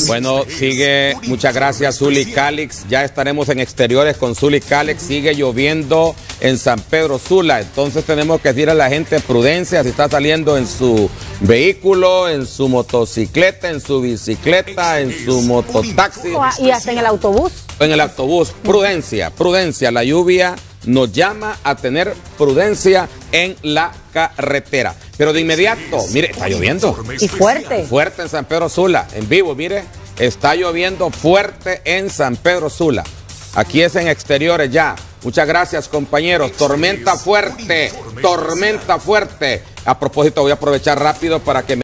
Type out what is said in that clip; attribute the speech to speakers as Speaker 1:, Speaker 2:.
Speaker 1: Bueno, sigue, muchas gracias Zuli Calix, ya estaremos en exteriores con Zuli Calix, sigue lloviendo en San Pedro Sula, entonces tenemos que decir a la gente prudencia si está saliendo en su vehículo, en su motocicleta, en su bicicleta, en su mototaxi.
Speaker 2: Y hasta en el autobús.
Speaker 1: En el autobús, prudencia, prudencia, la lluvia nos llama a tener prudencia en la carretera. Pero de inmediato, mire, está lloviendo.
Speaker 2: Y fuerte.
Speaker 1: Fuerte en San Pedro Sula, en vivo, mire, está lloviendo fuerte en San Pedro Sula. Aquí es en exteriores ya. Muchas gracias, compañeros. Tormenta fuerte, tormenta fuerte. A propósito, voy a aprovechar rápido para que me